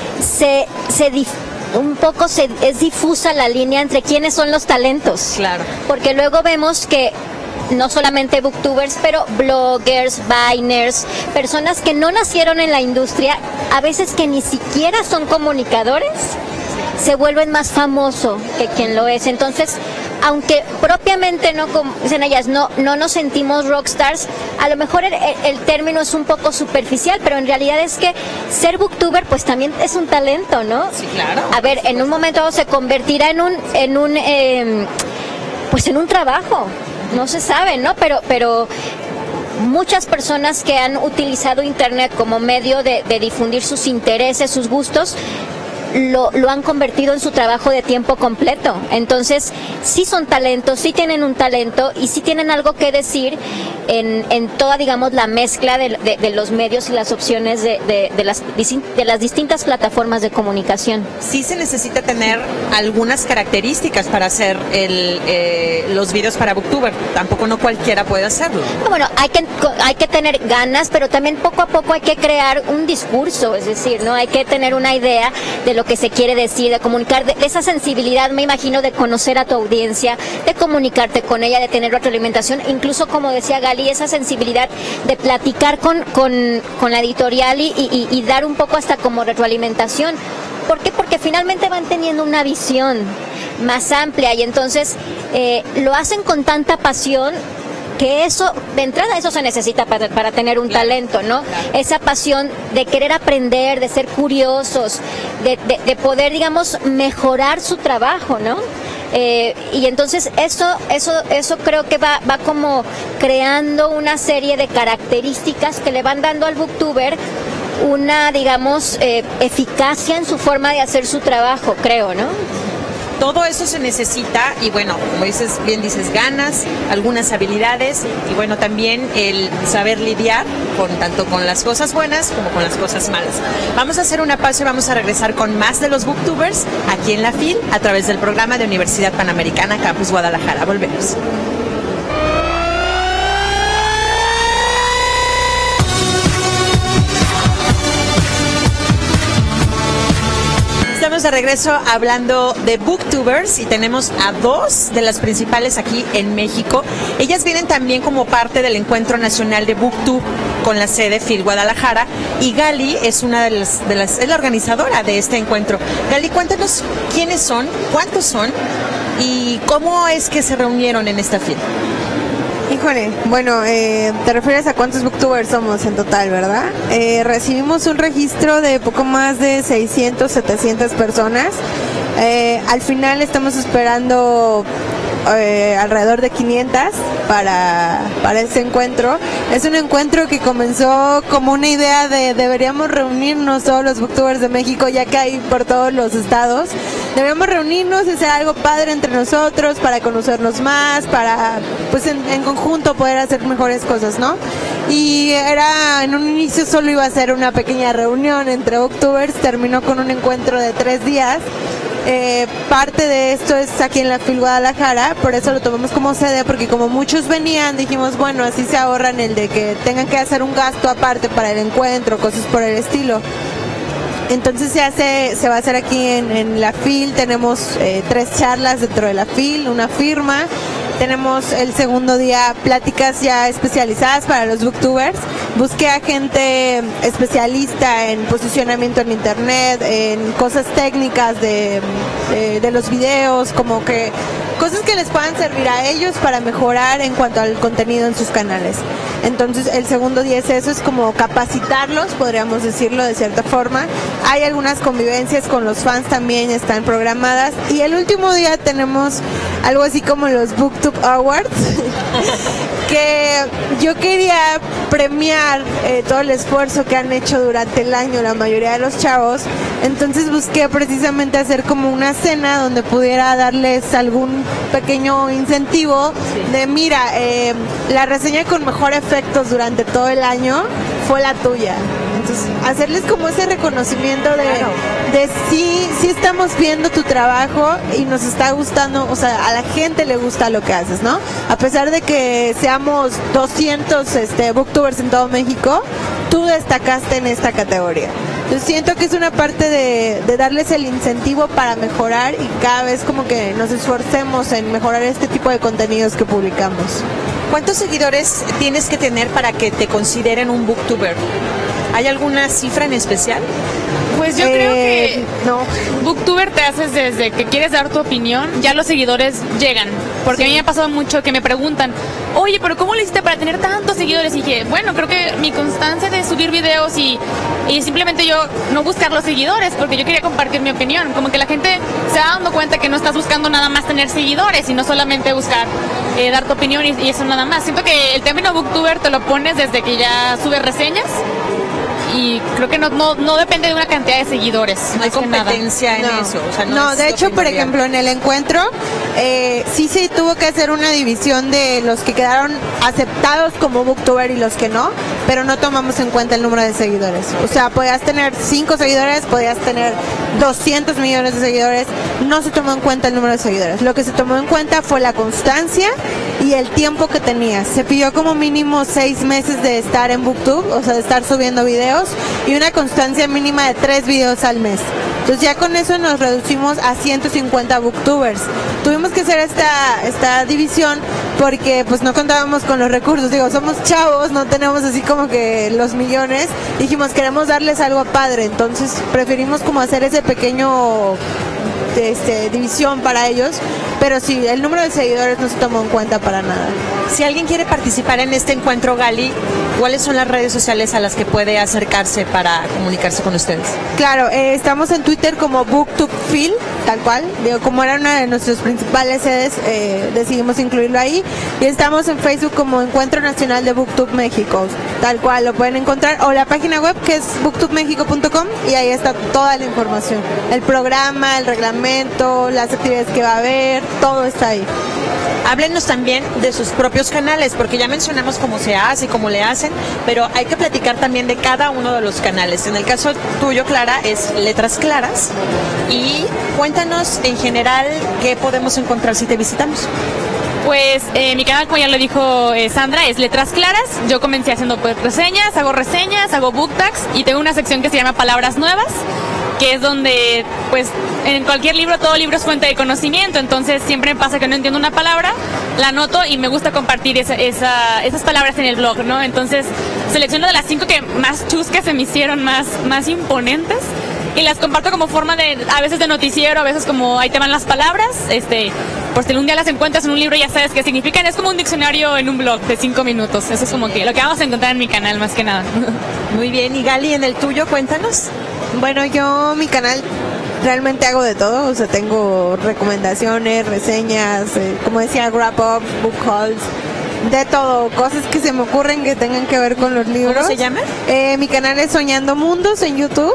Es difusa la línea entre quiénes son los talentos. Claro. Porque luego vemos que no solamente booktubers, pero bloggers, viners, personas que no nacieron en la industria, a veces que ni siquiera son comunicadores, se vuelven más famosos que quien lo es. Entonces, aunque propiamente no, como dicen ellas, no nos sentimos rockstars, a lo mejor el término es un poco superficial, pero en realidad es que ser booktuber pues también es un talento, ¿no? Sí, claro. A ver, en un momento se convertirá en un trabajo, no se sabe, ¿no? Pero muchas personas que han utilizado internet como medio de difundir sus intereses, sus gustos, lo han convertido en su trabajo de tiempo completo. Entonces, sí son talentos, sí tienen un talento y sí tienen algo que decir en toda, digamos, la mezcla de los medios y las opciones de las distintas plataformas de comunicación. Sí se necesita tener algunas características para hacer los videos para booktuber. Tampoco no cualquiera puede hacerlo. Bueno, hay que tener ganas, pero también poco a poco hay que crear un discurso, es decir, ¿no? Hay que tener una idea de lo que se quiere decir, de comunicar, de esa sensibilidad, me imagino, de conocer a tu audiencia, de comunicarte con ella, de tener retroalimentación, incluso como decía Gali, esa sensibilidad de platicar con la editorial y dar un poco hasta como retroalimentación. ¿Por qué? Porque finalmente van teniendo una visión más amplia y entonces lo hacen con tanta pasión que eso, de entrada, eso se necesita para tener un talento, ¿no? Esa pasión de querer aprender, de ser curiosos, de poder, digamos, mejorar su trabajo, ¿no? Y entonces eso creo que va como creando una serie de características que le van dando al booktuber una, digamos, eficacia en su forma de hacer su trabajo, creo, ¿no? Todo eso se necesita y bueno, como bien dices, ganas, algunas habilidades y bueno, también el saber lidiar tanto con las cosas buenas como con las cosas malas. Vamos a hacer una pausa y vamos a regresar con más de los booktubers aquí en la FIL a través del programa de Universidad Panamericana Campus Guadalajara. Volvemos. Estamos de regreso hablando de booktubers y tenemos a dos de las principales aquí en México. Ellas vienen también como parte del Encuentro Nacional de Booktube con la sede FIL Guadalajara y Gali es una es la organizadora de este encuentro. Gali, cuéntanos quiénes son, cuántos son y cómo es que se reunieron en esta FIL. Híjole, bueno, te refieres a cuántos booktubers somos en total, ¿verdad? Recibimos un registro de poco más de 600, 700 personas. Al final estamos esperando alrededor de 500 para este encuentro. Es un encuentro que comenzó como una idea de deberíamos reunirnos todos los booktubers de México, ya que hay por todos los estados. deberíamos reunirnos y hacer algo padre entre nosotros para conocernos más, para pues en conjunto poder hacer mejores cosas, ¿no? Y en un inicio solo iba a ser una pequeña reunión entre booktubers, terminó con un encuentro de 3 días. Parte de esto es aquí en la FIL Guadalajara, por eso lo tomamos como sede, porque como muchos venían, dijimos, bueno, así se ahorran el de que tengan que hacer un gasto aparte para el encuentro, cosas por el estilo. Entonces se va a hacer aquí en la FIL, tenemos 3 charlas dentro de la FIL, una firma. Tenemos el segundo día pláticas ya especializadas para los booktubers. Busqué a gente especialista en posicionamiento en internet, en cosas técnicas de los videos, como que cosas que les puedan servir a ellos para mejorar en cuanto al contenido en sus canales. Entonces el segundo día es eso, es como capacitarlos, podríamos decirlo de cierta forma. Hay algunas convivencias con los fans también, están programadas. Y el último día tenemos algo así como los BookTube Awards, que yo quería premiar todo el esfuerzo que han hecho durante el año la mayoría de los chavos. Entonces busqué precisamente hacer como una cena donde pudiera darles algún pequeño incentivo de mira, la reseña con mejor efectos durante todo el año fue la tuya. Entonces, hacerles como ese reconocimiento de sí estamos viendo tu trabajo y nos está gustando, o sea, a la gente le gusta lo que haces, ¿no? A pesar de que seamos 200 booktubers en todo México, tú destacaste en esta categoría. Yo siento que es una parte de darles el incentivo para mejorar y cada vez como que nos esforcemos en mejorar este tipo de contenidos que publicamos. ¿Cuántos seguidores tienes que tener para que te consideren un booktuber? ¿Hay alguna cifra en especial? Pues yo creo que no. booktuber te haces desde que quieres dar tu opinión, ya los seguidores llegan. Porque a mí me ha pasado mucho que me preguntan, oye, pero ¿cómo le hiciste para tener tantos seguidores? Y dije, bueno, creo que mi constancia de subir videos y simplemente yo no buscar los seguidores, porque yo quería compartir mi opinión. Como que la gente se va dando cuenta que no estás buscando nada más tener seguidores, sino solamente buscar dar tu opinión y eso nada más. Siento que el término booktuber te lo pones desde que ya subes reseñas. Y creo que no depende de una cantidad de seguidores. No hay competencia en eso. O sea, no, de hecho, por ejemplo, en el encuentro sí se tuvo que hacer una división de los que quedaron aceptados como booktuber y los que no, pero no tomamos en cuenta el número de seguidores. O sea, podías tener 5 seguidores, podías tener 200 millones de seguidores, no se tomó en cuenta el número de seguidores. Lo que se tomó en cuenta fue la constancia y el tiempo que tenías. Se pidió como mínimo 6 meses de estar en BookTube, o sea, de estar subiendo videos, y una constancia mínima de 3 videos al mes. Entonces ya con eso nos reducimos a 150 booktubers. Tuvimos que hacer esta división porque pues no contábamos con los recursos. Digo, somos chavos, no tenemos así como que los millones. Dijimos, queremos darles algo padre, entonces preferimos como hacer ese pequeño división para ellos, pero sí, el número de seguidores no se tomó en cuenta para nada. Si alguien quiere participar en este encuentro, Gali, ¿cuáles son las redes sociales a las que puede acercarse para comunicarse con ustedes? Claro, estamos en Twitter como BookTubeFil, tal cual. Digo, como era una de nuestras principales sedes, decidimos incluirlo ahí. Y estamos en Facebook como Encuentro Nacional de BookTube México, tal cual lo pueden encontrar, o la página web que es booktubemexico.com, y ahí está toda la información. El programa, el reglamento, las actividades que va a haber, todo está ahí. Háblenos también de sus propios canales, porque ya mencionamos cómo se hace y cómo le hacen, pero hay que platicar también de cada uno de los canales. En el caso tuyo, Clara, es Letras Claras. Y cuéntanos en general qué podemos encontrar si te visitamos. Pues mi canal, como ya lo dijo Sandra, es Letras Claras. Yo comencé haciendo pues, reseñas, hago book tags y tengo una sección que se llama Palabras Nuevas, que es donde, pues, en cualquier libro, todo libro es fuente de conocimiento, entonces siempre me pasa que no entiendo una palabra, la anoto y me gusta compartir esas palabras en el blog, ¿no? Entonces selecciono de las 5 que más chuscas se me hicieron, más imponentes, y las comparto como forma de, a veces de noticiero, a veces como ahí te van las palabras, por si un día las encuentras en un libro ya sabes qué significan, es como un diccionario en un blog de 5 minutos, eso es como que lo que vamos a encontrar en mi canal más que nada. Muy bien, y Gali, en el tuyo, cuéntanos. Bueno, yo mi canal realmente hago de todo, o sea, tengo recomendaciones, reseñas, como decía, wrap-ups, book hauls, de todo, cosas que se me ocurren que tengan que ver con los libros. ¿Cómo se llama? Mi canal es Soñando Mundos en YouTube.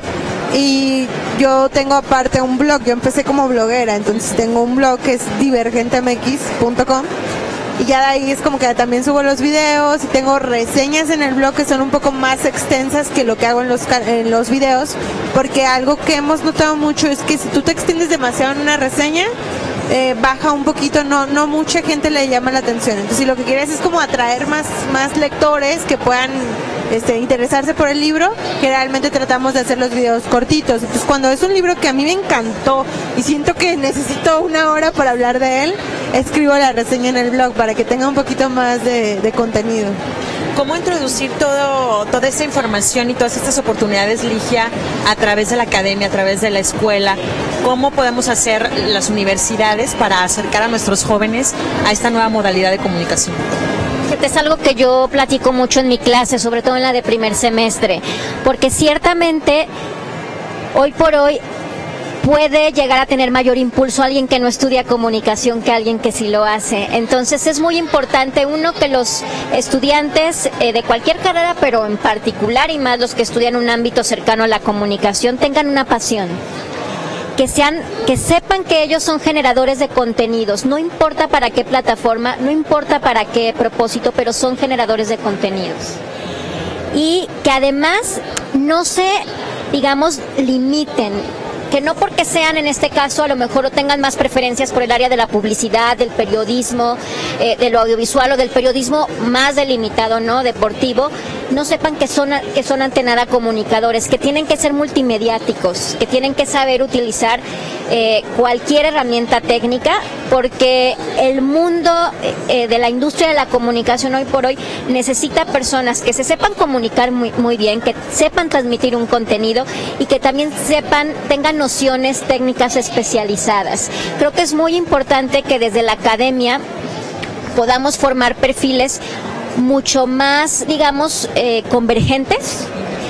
y yo tengo aparte un blog. Yo empecé como bloguera, entonces tengo un blog que es divergentemx.com. Y ya de ahí es como que también subo los videos y tengo reseñas en el blog que son un poco más extensas que lo que hago en los videos, porque algo que hemos notado mucho es que si tú te extiendes demasiado en una reseña, baja un poquito, no mucha gente le llama la atención. Entonces, si lo que quieres es como atraer más lectores que puedan interesarse por el libro, generalmente tratamos de hacer los videos cortitos. Entonces, cuando es un libro que a mí me encantó y siento que necesito una hora para hablar de él, escribo la reseña en el blog para que tenga un poquito más de contenido. ¿Cómo introducir toda esa información y todas estas oportunidades, Ligia, a través de la academia, a través de la escuela? ¿Cómo podemos hacer las universidades para acercar a nuestros jóvenes a esta nueva modalidad de comunicación? Es algo que yo platico mucho en mi clase, sobre todo en la de primer semestre, porque ciertamente hoy por hoy puede llegar a tener mayor impulso alguien que no estudia comunicación que alguien que sí lo hace. Entonces es muy importante, uno, que los estudiantes de cualquier carrera, pero en particular y más los que estudian un ámbito cercano a la comunicación, tengan una pasión. Que sepan que ellos son generadores de contenidos, no importa para qué plataforma, no importa para qué propósito, pero son generadores de contenidos. Y que además no se, digamos, limiten, que no porque sean en este caso a lo mejor o tengan más preferencias por el área de la publicidad, del periodismo, de lo audiovisual o del periodismo más delimitado, ¿no?, deportivo, no sepan que son ante nada comunicadores, que tienen que ser multimediáticos, que tienen que saber utilizar cualquier herramienta técnica, porque el mundo de la industria de la comunicación hoy por hoy necesita personas que se sepan comunicar muy bien, que sepan transmitir un contenido y que también tengan nociones técnicas especializadas. Creo que es muy importante que desde la academia podamos formar perfiles mucho más, digamos, convergentes,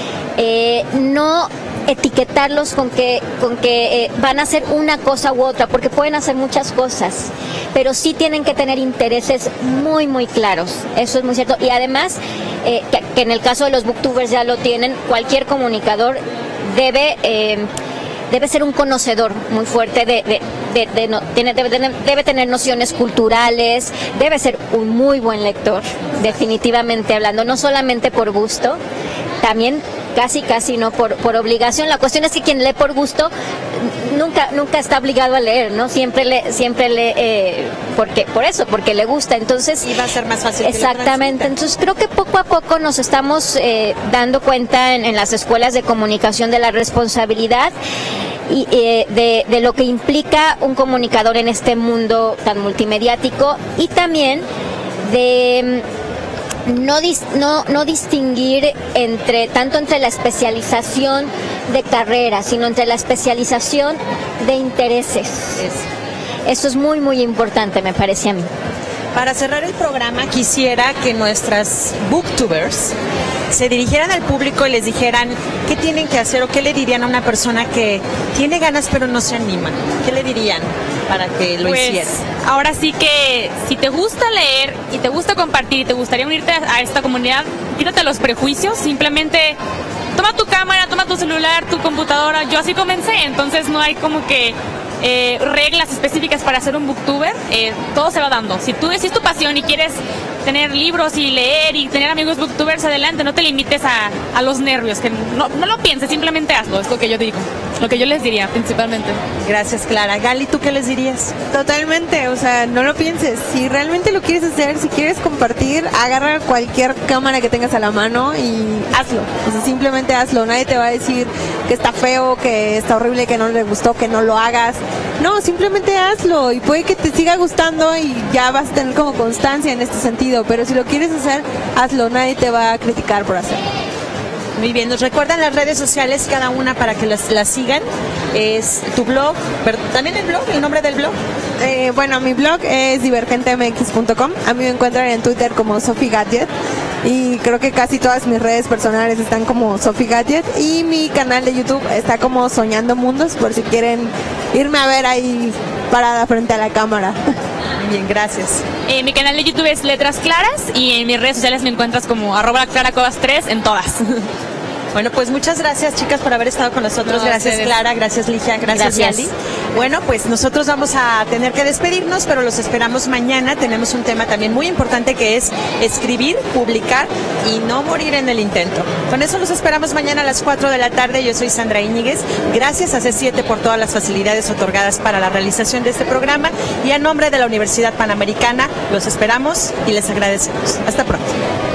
no etiquetarlos con que van a hacer una cosa u otra, porque pueden hacer muchas cosas, pero sí tienen que tener intereses muy claros. Eso es muy cierto. Y además, que en el caso de los booktubers ya lo tienen, cualquier comunicador debe ser un conocedor muy fuerte, debe tener nociones culturales, debe ser un muy buen lector, definitivamente hablando, no solamente por gusto, también casi no por obligación. La cuestión es que quien lee por gusto nunca está obligado a leer, ¿no? Siempre lee porque le gusta. Entonces, y va a ser más fácil. Exactamente. Entonces creo que poco a poco nos estamos dando cuenta en las escuelas de comunicación de la responsabilidad y de lo que implica un comunicador en este mundo tan multimediático, y también de no distinguir tanto entre la especialización de carrera, sino entre la especialización de intereses. Eso es muy importante, me parece a mí. Para cerrar el programa, quisiera que nuestras booktubers se dirigieran al público y les dijeran qué tienen que hacer o qué le dirían a una persona que tiene ganas pero no se anima. ¿Qué le dirían para que lo hiciera? Ahora sí que si te gusta leer y te gusta compartir y te gustaría unirte a esta comunidad, quítate los prejuicios, simplemente toma tu cámara, toma tu celular, tu computadora. Yo así comencé, entonces no hay como que reglas específicas para ser un booktuber. Todo se va dando. Si es tu pasión y quieres tener libros y leer y tener amigos booktubers, adelante, no te limites a los nervios, que no lo pienses, simplemente hazlo, es lo que yo digo, lo que yo les diría principalmente. Gracias, Clara. Gali, ¿tú qué les dirías? Totalmente, o sea, no lo pienses. Si realmente lo quieres hacer, si quieres compartir, agarra cualquier cámara que tengas a la mano y hazlo. O sea, simplemente hazlo. Nadie te va a decir que está feo, que está horrible, que no le gustó, que no lo hagas. No, simplemente hazlo y puede que te siga gustando y ya vas a tener como constancia en este sentido. Pero si lo quieres hacer, hazlo. Nadie te va a criticar por hacerlo. Muy bien, nos recuerdan las redes sociales cada una para que las sigan. Es tu blog, pero también el nombre del blog. Bueno, mi blog es divergentemx.com. A mí me encuentran en Twitter como Sophie Gadget. Y creo que casi todas mis redes personales están como Sophie Gadget. Y mi canal de YouTube está como Soñando Mundos, por si quieren irme a ver ahí parada frente a la cámara. Bien, gracias. Mi canal de YouTube es Letras Claras y en mis redes sociales me encuentras como @ClaraCuevas3 en todas. Bueno, pues muchas gracias, chicas, por haber estado con nosotros. No, gracias, ustedes. Clara, gracias, Ligia, gracias, Yali. Bueno, pues nosotros vamos a tener que despedirnos, pero los esperamos mañana. Tenemos un tema también muy importante que es escribir, publicar y no morir en el intento. Con eso los esperamos mañana a las 4 de la tarde. Yo soy Sandra Íñiguez. Gracias a C7 por todas las facilidades otorgadas para la realización de este programa y a nombre de la Universidad Panamericana los esperamos y les agradecemos. Hasta pronto.